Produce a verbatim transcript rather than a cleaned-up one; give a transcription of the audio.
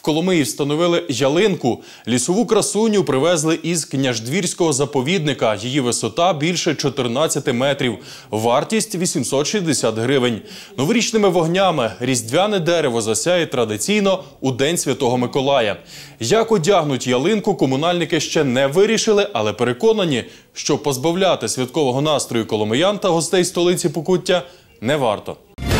Коломиї встановили ялинку. Лісову красуню привезли із Княждвірського заповідника. Її висота більше чотирнадцяти метрів. Вартість – вісімсот шістдесят гривень. Новорічними вогнями різдвяне дерево засяє традиційно у День Святого Миколая. Як одягнуть ялинку, комунальники ще не вирішили, але переконані, що позбавляти святкового настрою коломиян та гостей столиці Покуття не варто.